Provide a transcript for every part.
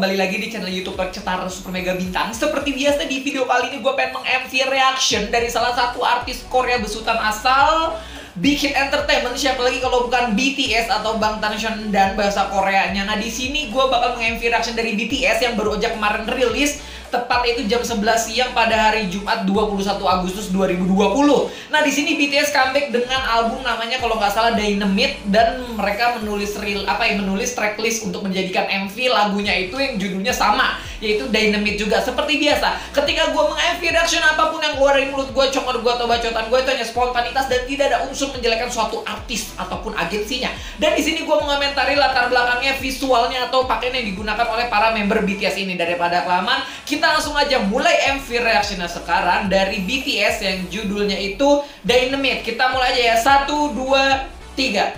kembali lagi di channel YouTube Percetar Super Mega Bintang. Seperti biasa di video kali ini gue pengen meng-MV reaction dari salah satu artis Korea besutan asal Big Hit Entertainment, siapa lagi kalau bukan BTS atau Bangtan dan bahasa Koreanya. Nah, di sini gue bakal meng-MV reaction dari BTS yang baru aja kemarin rilis, tepat itu jam 11 siang pada hari Jumat 21 Agustus 2020. Nah, di sini BTS comeback dengan album namanya kalau nggak salah Dynamite, dan mereka menulis menulis tracklist untuk menjadikan MV lagunya itu yang judulnya sama, yaitu Dynamite juga. Seperti biasa, ketika gue meng-MV reaction apapun yang keluar dari mulut gue, congor gue atau bacotan gue, itu hanya spontanitas dan tidak ada unsur menjelekkan suatu artis ataupun agensinya. Dan di sini gue mengomentari latar belakangnya, visualnya atau pakaian yang digunakan oleh para member BTS ini. Daripada kelamaan, kita langsung aja mulai MV reactionnya sekarang dari BTS yang judulnya itu Dynamite. Kita mulai aja ya, 1, 2, 3.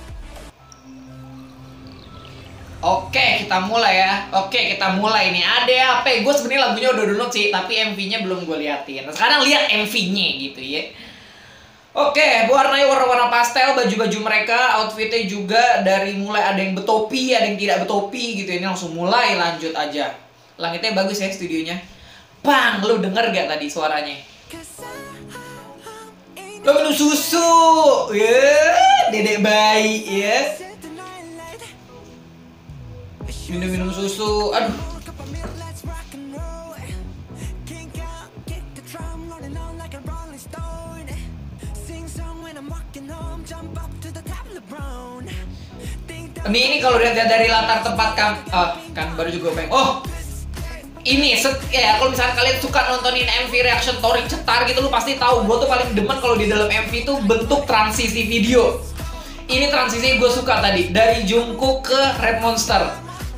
Oke, kita mulai ya. Oke, kita mulai nih. Ada apa? Gue sebenarnya lagunya udah download sih, tapi MV-nya belum gue liatin. Nah, sekarang lihat MV-nya gitu ya. Oke, warnanya warna-warna pastel, baju-baju mereka, outfitnya juga dari mulai ada yang bertopi, ada yang tidak bertopi gitu. Ini langsung mulai, lanjut aja. Langitnya bagus ya studionya. Bang, lu denger gak tadi suaranya? Lo minum susu, dedek bayi ya. Minum susu, aduh. Ini kalau lihat dari latar tempat kan baru juga pengen. Oh, ini ya kalau misalnya kalian suka nontonin MV reaction Torik Cetar gitu, lu pasti tahu gue tuh paling demen kalau di dalam MV itu bentuk transisi video. Ini transisi gue suka tadi dari Jungkook ke Red Monster.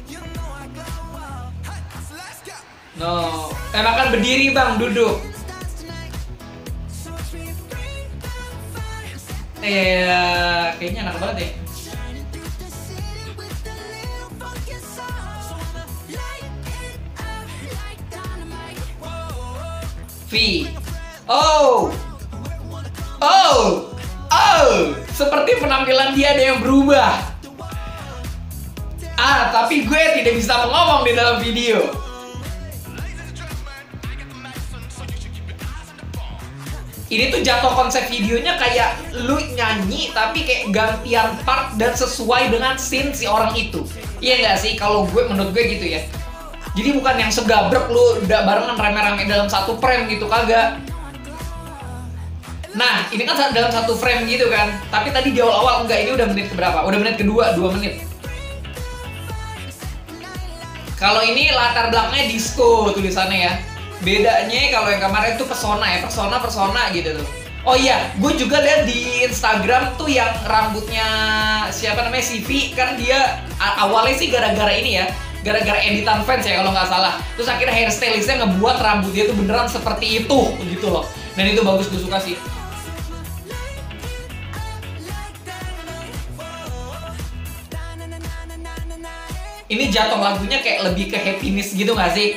No, makan berdiri bang, duduk. Kayaknya enak banget ya. V. Oh, seperti penampilan dia ada yang berubah. Tapi gue tidak bisa ngomong di dalam video. Ini tuh jatuh konsep videonya kayak lu nyanyi tapi kayak gantian part dan sesuai dengan scene si orang itu. Iya nggak sih? Kalau menurut gue gitu ya. Jadi bukan yang segabrek lu udah barengan rame-rame dalam satu frame gitu, kagak. Nah, ini kan dalam satu frame gitu kan. Tapi tadi di awal-awal enggak, ini udah menit keberapa? Udah menit kedua, 2 menit. Kalau ini latar belakangnya disco tulisannya ya. Bedanya kalau yang kemarin tuh persona gitu tuh. Oh iya, gue juga lihat di Instagram tuh yang rambutnya siapa namanya, CV, kan dia awalnya sih gara-gara ini ya. Gara-gara editan fans ya kalau nggak salah. Terus akhirnya hairstylistnya ngebuat rambut dia tuh beneran seperti itu gitu loh. Dan itu bagus, gue suka sih. Ini jatuh lagunya kayak lebih ke happiness gitu nggak sih?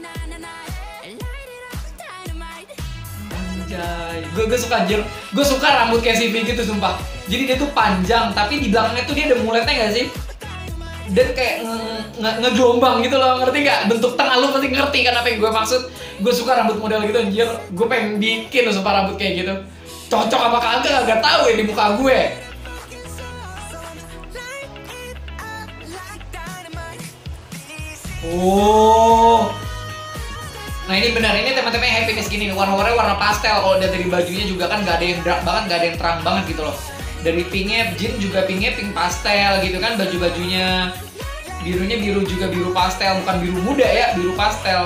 Anjay, gue suka anjir. Gue suka rambut kayak CV gitu sumpah. Jadi dia tuh panjang, tapi di belakangnya tuh dia ada muletnya nggak sih? Dan kayak ngegelombang gitu loh, ngerti gak? Bentuk tengah lu pasti ngerti kan apa yang gue maksud. Gue suka rambut model gitu anjir. Gue pengen bikin loh sumpah rambut kayak gitu. Cocok apa kagak gak tahu ya di muka gue. Oh, nah ini benar, ini tema-temanya happiness gini nih. Warna-warnanya warna pastel. Kalau dari bajunya juga kan gak ada yang dark banget, gak ada yang terang banget gitu loh. Dari pinknya, jean juga pinknya pink pastel gitu kan, baju-bajunya. Birunya biru juga biru pastel, bukan biru muda ya, biru pastel.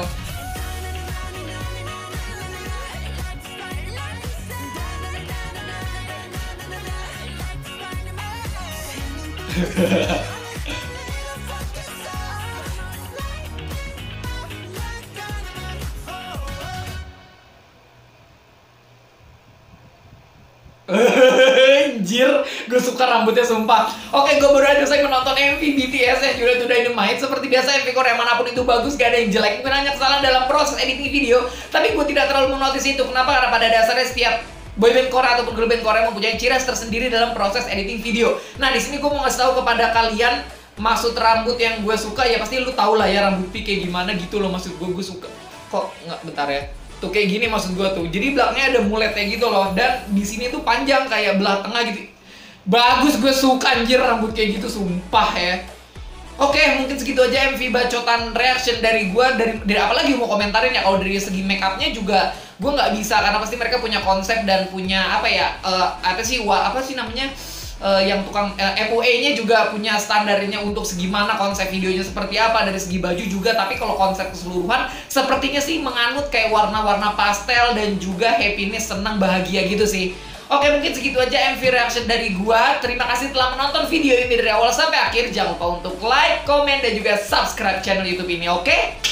Anjir, gue suka rambutnya sumpah. Oke, gue baru aja selesai menonton MV BTS yang judulnya itu Dynamite. Seperti biasa MV Korea manapun itu bagus, gak ada yang jelek. Mungkin hanya kesalahan dalam proses editing video, tapi gue tidak terlalu menotis itu. Kenapa? Karena pada dasarnya setiap boyband Korea ataupun girl band Korea mempunyai ciri khas tersendiri dalam proses editing video. Nah, di sini gue mau ngasih tahu kepada kalian maksud rambut yang gue suka ya pasti lu tau lah ya rambut Pi kayak gimana gitu loh, maksud gue suka. Kok nggak, bentar ya. Tuh kayak gini maksud gue tuh. Jadi belakangnya ada muletnya gitu loh, dan di sini tuh panjang kayak belah tengah gitu. Bagus, gue suka anjir rambut kayak gitu, sumpah ya. Oke, mungkin segitu aja MV bacotan reaction dari gue. Dari apalagi mau komentarin ya. Kalau dari segi make upnya juga gue nggak bisa, karena pasti mereka punya konsep dan punya apa ya, apa sih namanya, yang tukang FOA-nya juga punya standarnya untuk segimana konsep videonya seperti apa, dari segi baju juga. Tapi kalau konsep keseluruhan sepertinya sih menganut kayak warna-warna pastel dan juga happiness, senang, bahagia gitu sih. Oke, mungkin segitu aja MV reaction dari gua. Terima kasih telah menonton video ini dari awal sampai akhir. Jangan lupa untuk like, komen, dan juga subscribe channel YouTube ini, oke?